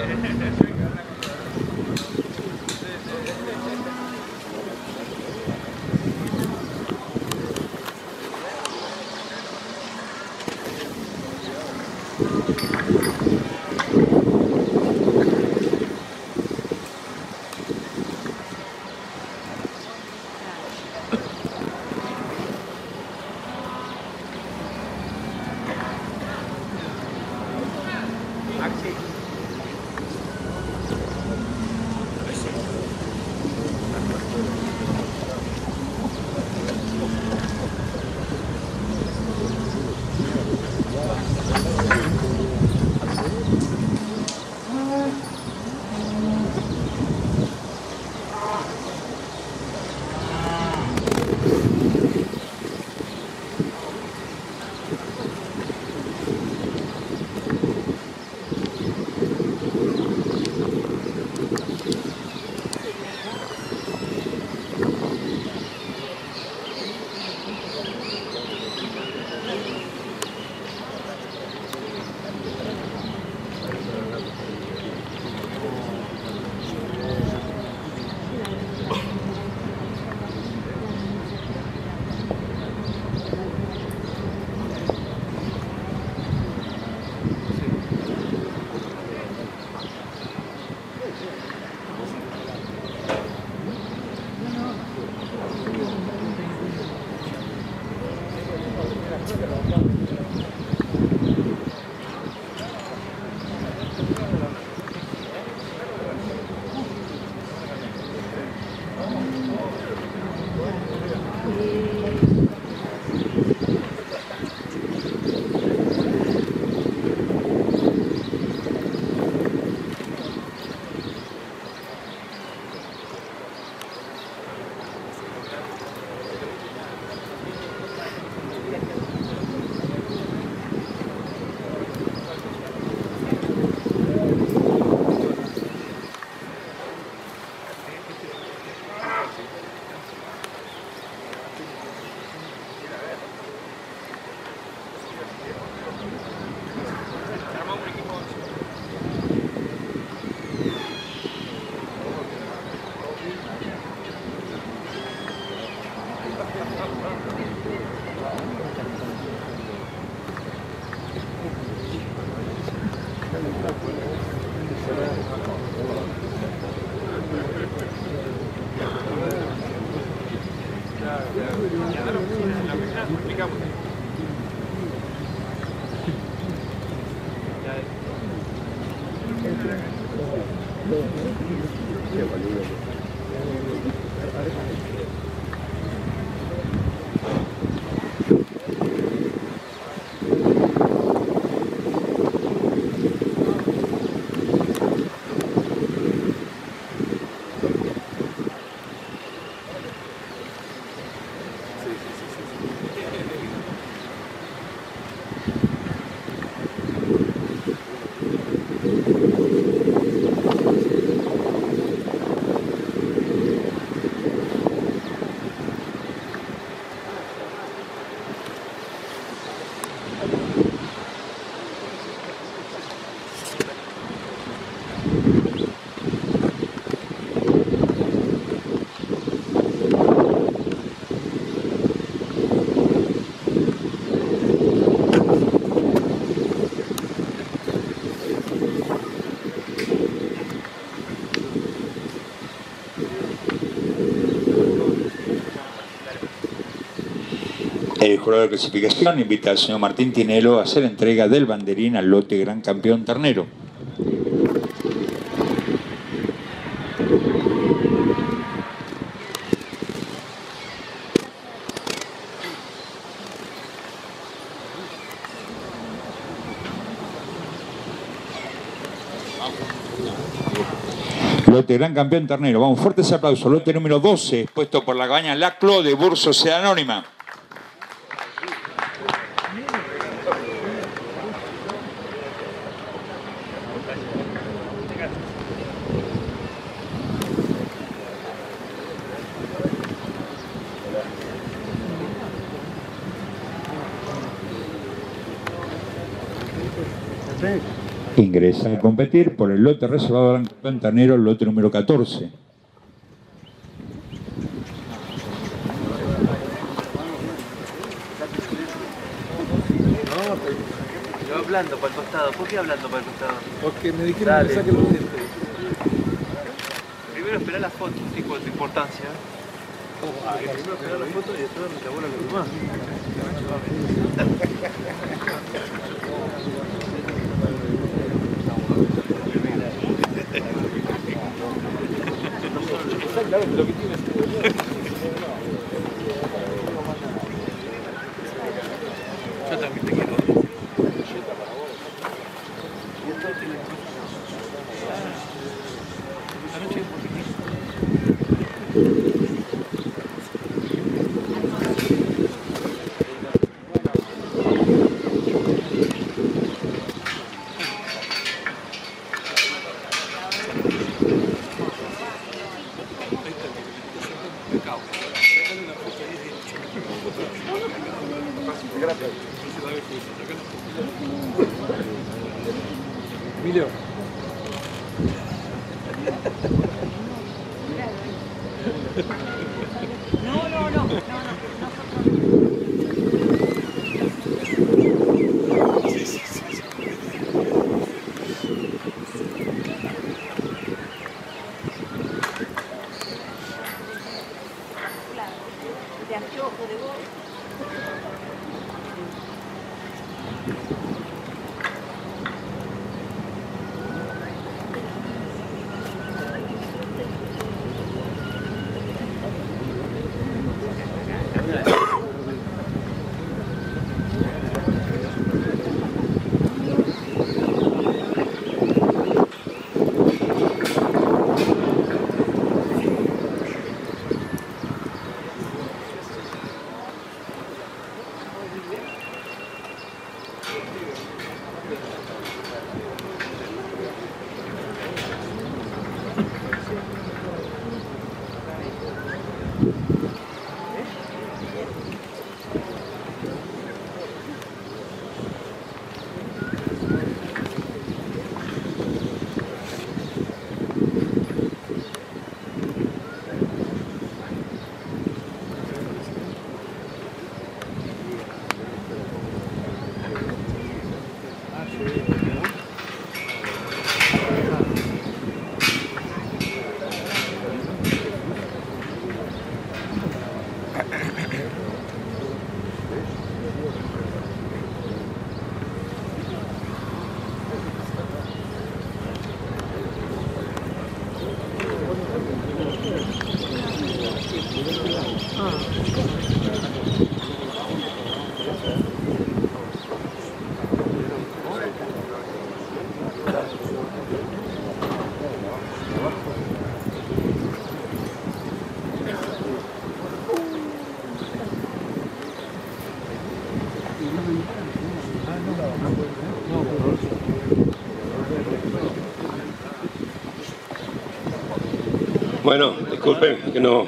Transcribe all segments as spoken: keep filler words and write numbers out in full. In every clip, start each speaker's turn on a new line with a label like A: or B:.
A: El jurado de clasificación invita al señor Martín Tinelo a hacer entrega del banderín al lote Gran Campeón Ternero. Lote Gran Campeón Ternero. Vamos, fuertes aplausos. Lote número doce, expuesto por la cabaña Laclo de Burs Sociedad Anónima. Ingresa a competir por el lote reservado al gran campeón ternero, el lote número catorce.
B: Yo hablando para el costado. ¿Por qué hablando para el costado?
C: Porque me dijeron que saque los dientes.
B: Primero esperar la foto, tipo de importancia. Porque primero esperar la foto y después me acabó la que más.
C: Exactamente lo que tienes.
B: Yo también te quiero.
C: Gracias. Emilio.
D: No, no, no, no, no. De anteojo, de voz.
E: Bueno, disculpen que no,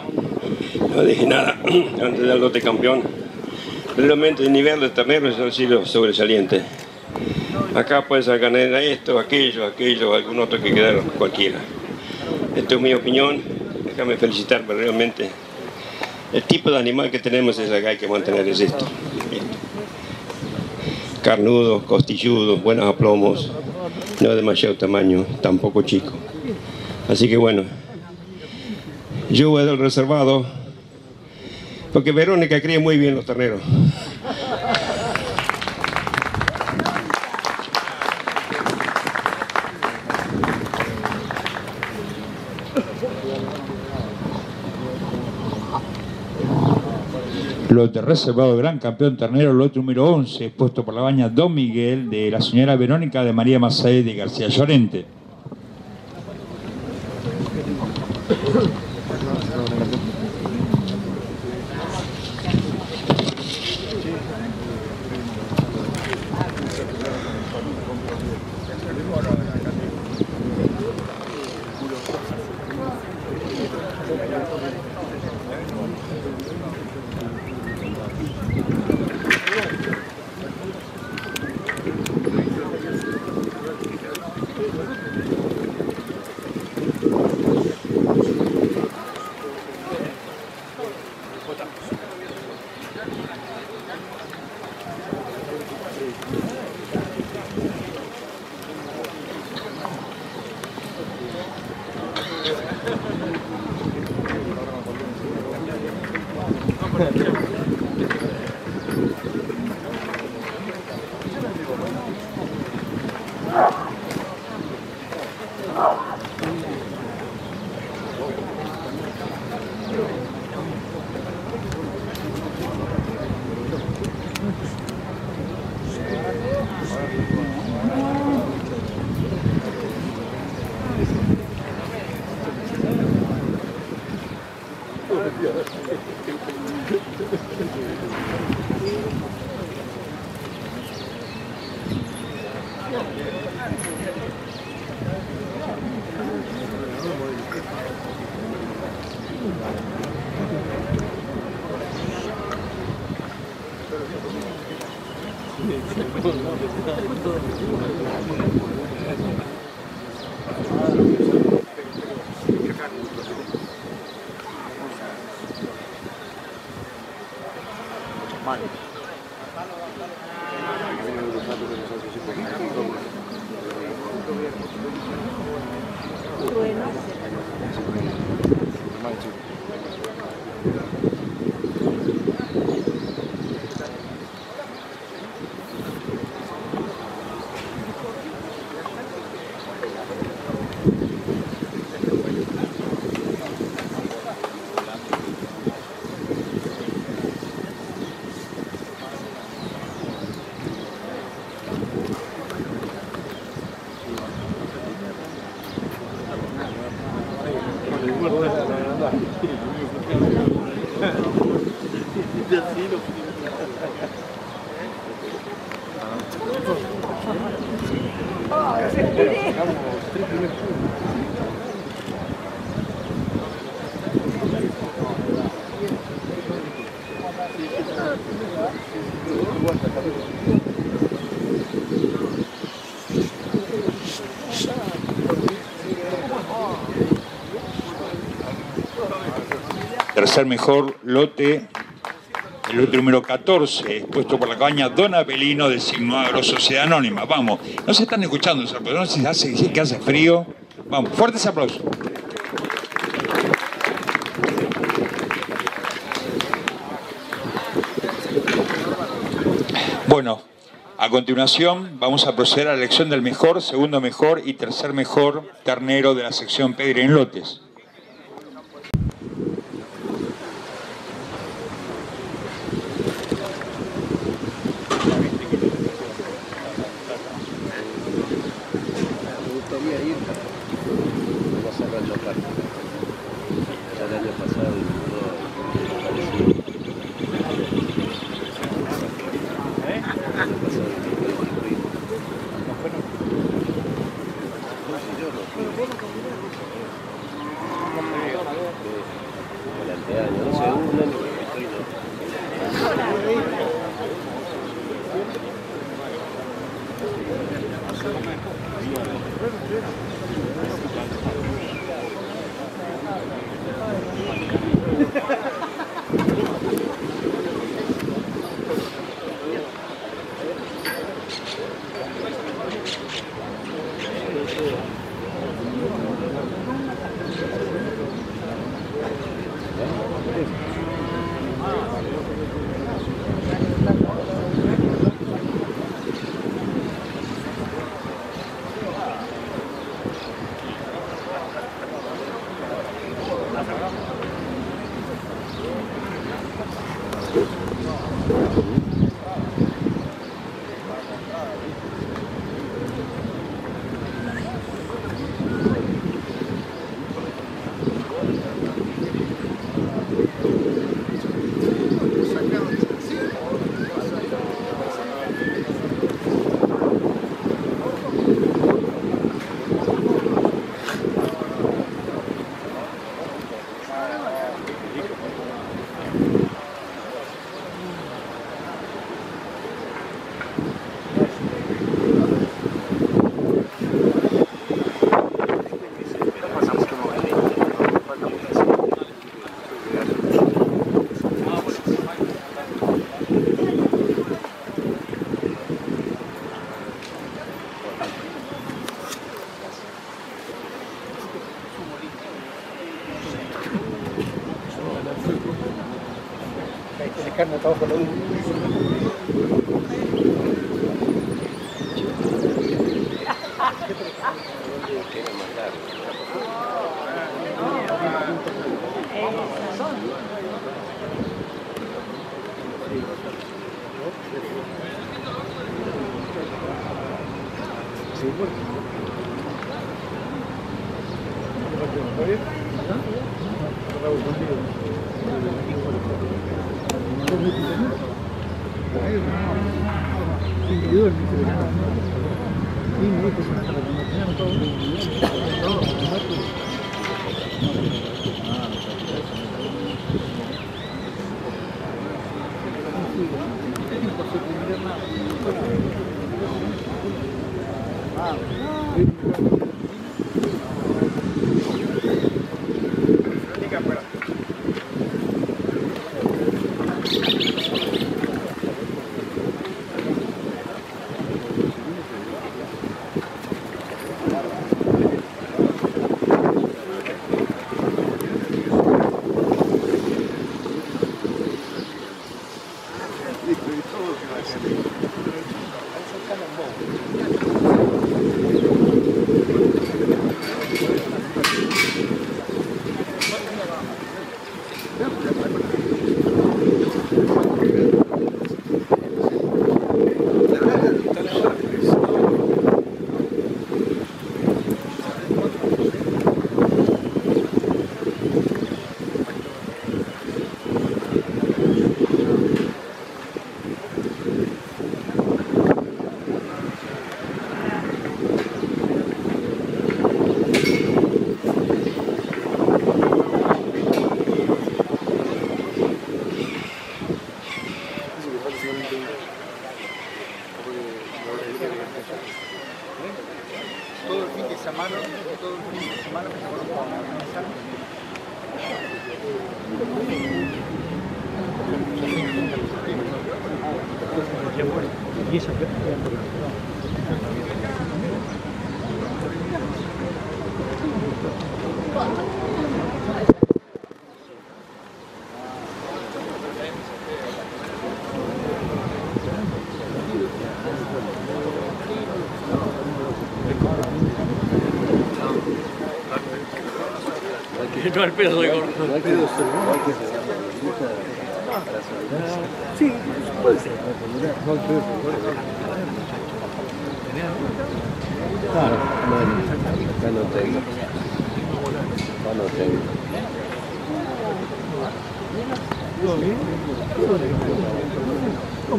E: no dije nada antes del lote campeón. Realmente el nivel de terneros ha sido sobresaliente. Acá puedes ganar esto, aquello, aquello, algún otro que quedaron, cualquiera. Esta es mi opinión. Déjame felicitar, pero realmente el tipo de animal que tenemos es acá, hay que mantener es esto. Carnudo, costilludo, buenos aplomos, no demasiado tamaño, tampoco chico. Así que bueno, yo voy del reservado, porque Verónica cría muy bien los terneros.
A: Lote reservado gran campeón ternero, lote número once, expuesto por la baña Don Miguel de la señora Verónica de María Macé de García Llorente. Tercer mejor lote, el lote número catorce, expuesto por la cabaña Don Abelino de Signo Agro Sociedad Anónima. Vamos, no se están escuchando, pero no sé si hace, si es que hace frío. Vamos, fuertes aplausos. Bueno, a continuación vamos a proceder a la elección del mejor, segundo mejor y tercer mejor ternero de la sección Pedre en lotes.
C: Carne todo con
F: Thank you.
C: Todo el fin de semana, todo el fin de semana que se van a organizar. Y esa
B: No al pedo soy gordo.
C: no al pedo soy gordo. Sí, puede ser. No al pedo soy gordo. Claro, bueno, acá no tengo. Acá no tengo. ¿Cómo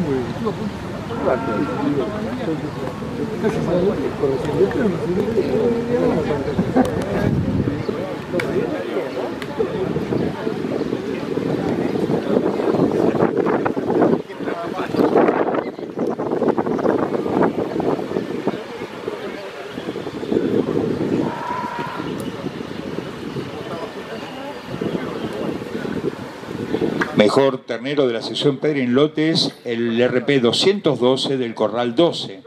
A: Mejor ternero de la sección Pedri en lotes, el R P doscientos doce del Corral doce.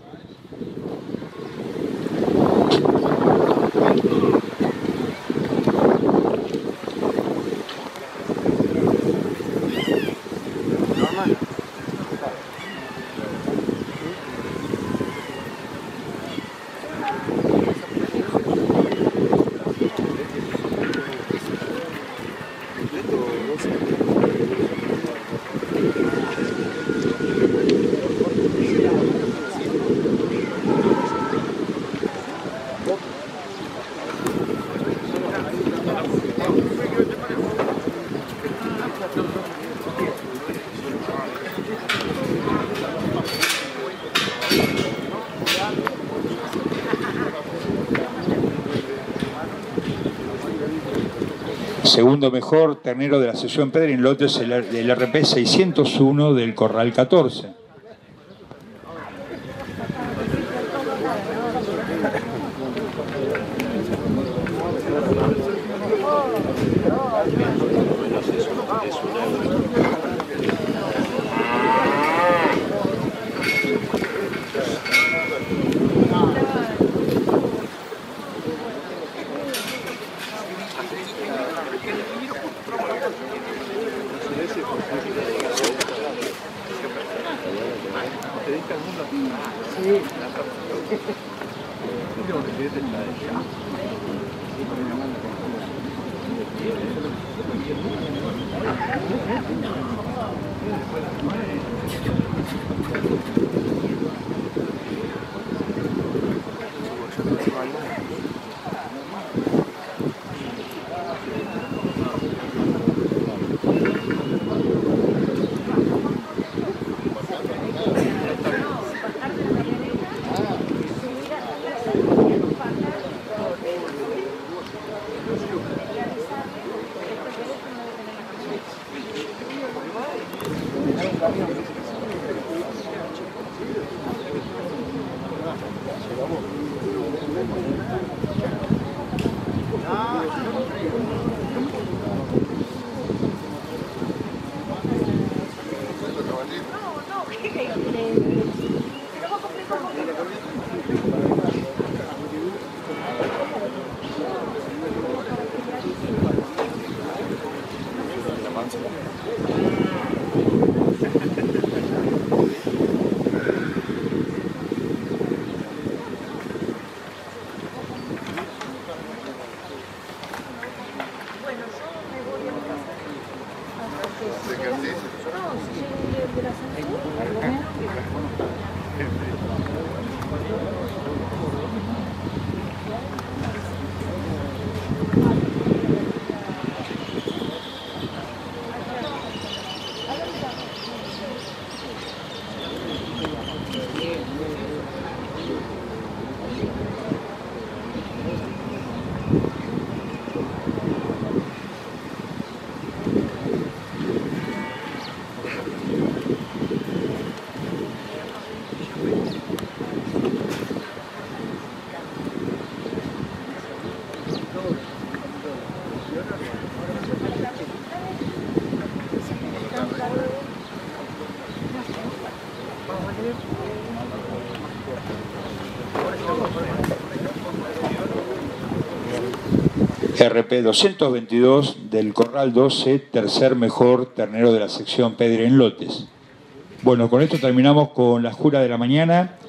A: Segundo mejor ternero de la sección Pedri en lotes, el R P seiscientos uno del Corral catorce. R P doscientos veintidós del Corral doce, tercer mejor ternero de la sección Pedre en lotes. Bueno, con esto terminamos con la jura de la mañana.